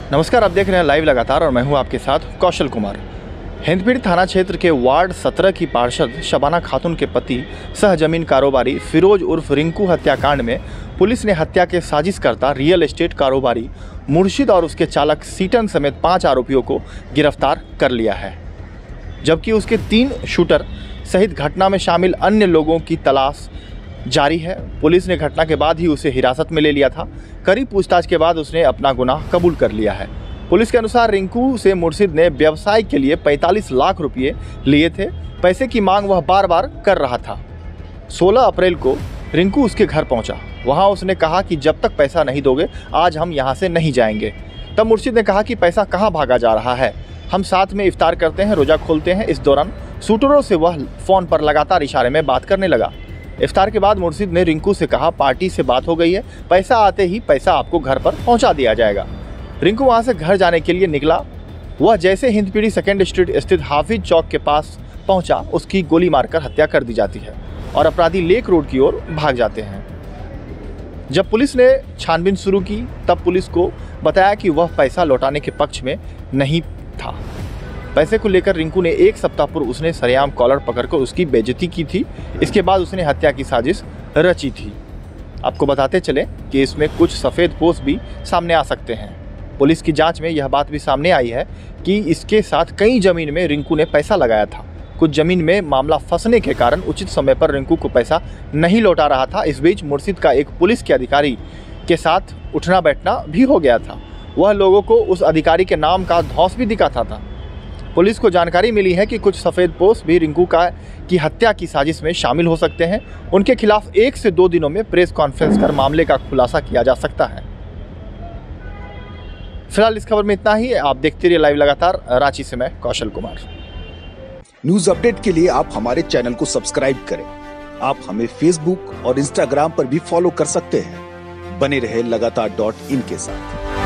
नमस्कार, आप देख रहे हैं लाइव लगातार और मैं हूं आपके साथ कौशल कुमार। हिंदपीढ़ी थाना क्षेत्र के वार्ड 17 की पार्षद शबाना खातून के पति सह जमीन कारोबारी फिरोज उर्फ रिंकू हत्याकांड में पुलिस ने हत्या के साजिशकर्ता रियल एस्टेट कारोबारी मुर्शिद और उसके चालक सीटन समेत 5 आरोपियों को गिरफ्तार कर लिया है, जबकि उसके 3 शूटर सहित घटना में शामिल अन्य लोगों की तलाश जारी है। पुलिस ने घटना के बाद ही उसे हिरासत में ले लिया था। कड़ी पूछताछ के बाद उसने अपना गुनाह कबूल कर लिया है। पुलिस के अनुसार रिंकू से मुर्शिद ने व्यवसाय के लिए 45 लाख रुपये लिए थे। पैसे की मांग वह बार बार कर रहा था। 16 अप्रैल को रिंकू उसके घर पहुंचा। वहां उसने कहा कि जब तक पैसा नहीं दोगे आज हम यहां से नहीं जाएंगे। तब मुर्शिद ने कहा कि पैसा कहां भागा जा रहा है, हम साथ में इफ्तार करते हैं, रोजा खोलते हैं। इस दौरान शूटरों से वह फ़ोन पर लगातार इशारे में बात करने लगा। इफ्तार के बाद मुर्शिद ने रिंकू से कहा, पार्टी से बात हो गई है, पैसा आते ही पैसा आपको घर पर पहुंचा दिया जाएगा। रिंकू वहां से घर जाने के लिए निकला। वह जैसे हिंदपीढ़ी 2nd स्ट्रीट स्थित हाफिज चौक के पास पहुंचा, उसकी गोली मारकर हत्या कर दी जाती है और अपराधी लेक रोड की ओर भाग जाते हैं। जब पुलिस ने छानबीन शुरू की तब पुलिस को बताया कि वह पैसा लौटाने के पक्ष में नहीं था। पैसे को लेकर रिंकू ने 1 सप्ताह पूर्व उसने सरेआम कॉलर पकड़कर उसकी बेइज्जती की थी। इसके बाद उसने हत्या की साजिश रची थी। आपको बताते चले कि इसमें कुछ सफ़ेदपोश भी सामने आ सकते हैं। पुलिस की जांच में यह बात भी सामने आई है कि इसके साथ कई जमीन में रिंकू ने पैसा लगाया था। कुछ जमीन में मामला फंसने के कारण उचित समय पर रिंकू को पैसा नहीं लौटा रहा था। इस बीच मुर्शिद का एक पुलिस के अधिकारी के साथ उठना बैठना भी हो गया था। वह लोगों को उस अधिकारी के नाम का धौंस भी दिखाता था। पुलिस को जानकारी मिली है कि कुछ सफ़ेदपोश भी रिंकू की हत्या की साजिश में शामिल हो सकते हैं। उनके खिलाफ 1 से 2 दिनों में प्रेस कॉन्फ्रेंस कर मामले का खुलासा किया जा सकता है। फिलहाल इस खबर में इतना ही। आप देखते रहिए लाइव लगातार। रांची से मैं कौशल कुमार। न्यूज अपडेट के लिए आप हमारे चैनल को सब्सक्राइब करें। आप हमें फेसबुक और इंस्टाग्राम पर भी फॉलो कर सकते हैं। बने रहे लगातार.in के साथ।